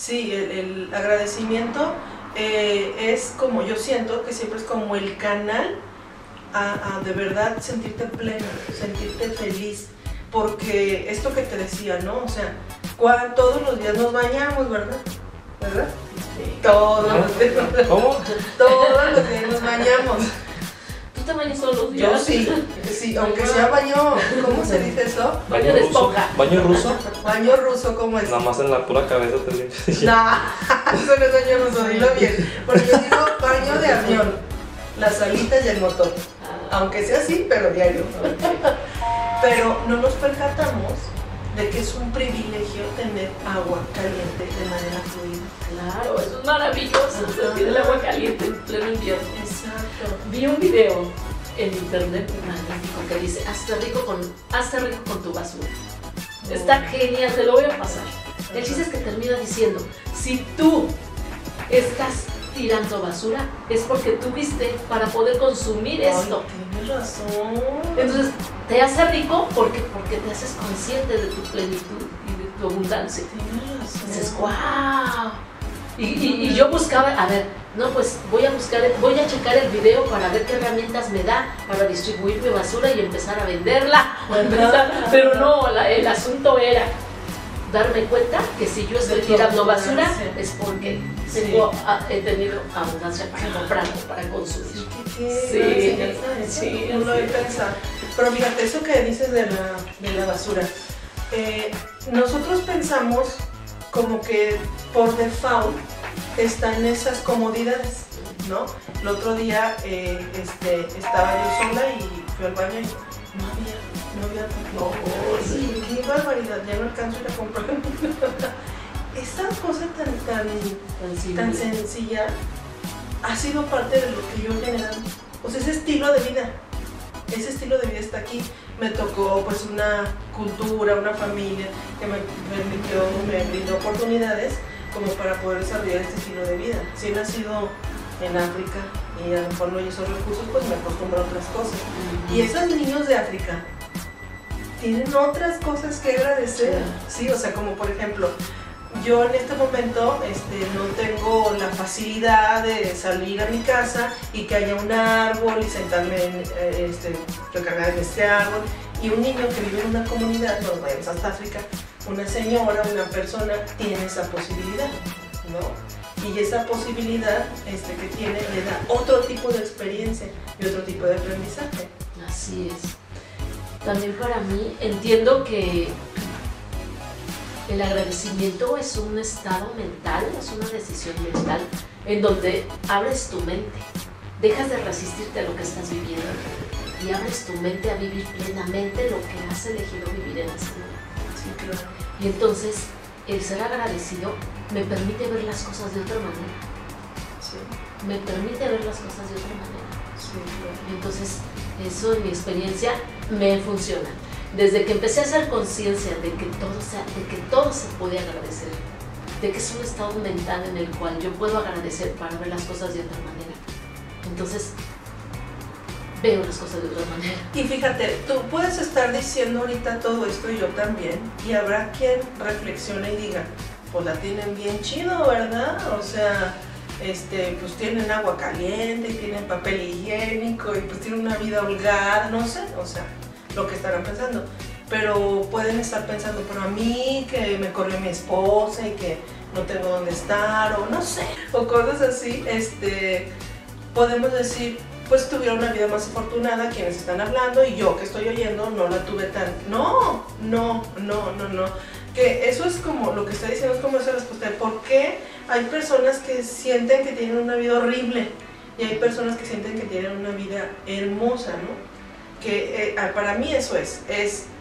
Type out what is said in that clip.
Sí, el agradecimiento es como, yo siento que siempre es como el canal a de verdad sentirte pleno, sentirte feliz, porque esto que te decía, ¿no? O sea, todos los días nos bañamos, ¿verdad? ¿Verdad? Sí. Todos los días. ¿Cómo? Todos los días nos bañamos. ¿Tú te bañas todos los días? Yo sí, aunque sea baño, ¿cómo se dice eso? Baño de esponja. ¿Baño ruso? Baño ruso, ¿cómo es? Nada más en la pura cabeza te limpias. Nah, eso no es baño ruso, dilo bien. Porque yo digo baño de avión, las alitas y el motor. Aunque sea así, pero diario. Pero no nos percatamos de que es un privilegio tener agua caliente de manera fluida. Claro, eso es maravilloso, sentir el agua caliente en pleno invierno. Exacto. Vi un video en internet magnífico que dice, hazte rico con tu basura. Está genial, te lo voy a pasar. El chiste es que termina diciendo, si tú estás tirando basura, es porque tuviste para poder consumir esto. Tienes razón. Entonces, te hace rico porque te haces consciente de tu plenitud y de tu abundancia. Tienes razón. Dices, wow. Y yo buscaba, a ver, no, pues voy a checar el video para ver qué herramientas me da para distribuir mi basura y empezar a venderla. Pero no, el asunto era darme cuenta que si yo estoy tirando basura es porque he tenido abundancia para comprar o para consumir. Sí, no lo he pensado. Pero fíjate, eso que dices de la basura, nosotros pensamos como que por default están esas comodidades, ¿no? El otro día estaba yo sola y fui al baño y no había sí, qué barbaridad, ya no alcanzo a ir a comprar. Esta cosa tan sencilla ha sido parte de lo que yo he generado. O sea, ese estilo de vida está aquí. Me tocó pues una cultura, una familia que me brindó oportunidades como para poder desarrollar este estilo de vida. Si he nacido en África y a lo mejor no hay esos recursos, pues me acostumbro a otras cosas. Y esos niños de África tienen otras cosas que agradecer, sí, o sea, como por ejemplo, yo en este momento no tengo la facilidad de salir a mi casa y que haya un árbol y sentarme recargar en este árbol, y un niño que vive en una comunidad, nos vayamos hasta África, una señora, una persona tiene esa posibilidad, ¿no? Y esa posibilidad que tiene le da otro tipo de experiencia y otro tipo de aprendizaje. Así es. También para mí entiendo que el agradecimiento es un estado mental, es una decisión mental en donde abres tu mente, dejas de resistirte a lo que estás viviendo y abres tu mente a vivir plenamente lo que has elegido vivir en ese momento. Sí, claro. Y entonces el ser agradecido me permite ver las cosas de otra manera. Sí. Me permite ver las cosas de otra manera. Sí, claro. Y entonces eso en mi experiencia me funciona. Desde que empecé a hacer conciencia de que todo se puede agradecer, de que es un estado mental en el cual yo puedo agradecer para ver las cosas de otra manera. Entonces, veo las cosas de otra manera. Y fíjate, tú puedes estar diciendo ahorita todo esto y yo también, y habrá quien reflexione y diga, pues la tienen bien chido, ¿verdad? O sea, pues tienen agua caliente y tienen papel higiénico y pues tienen una vida holgada, no sé, o sea, lo que estarán pensando, pero pueden estar pensando, pero a mí que me corrió mi esposa y que no tengo dónde estar, o no sé, o cosas así, podemos decir, pues tuvieron una vida más afortunada quienes están hablando, y yo que estoy oyendo no la tuve tan, no, que eso es como, lo que está diciendo es como esa respuesta de por qué hay personas que sienten que tienen una vida horrible y hay personas que sienten que tienen una vida hermosa, ¿no? Que para mí eso es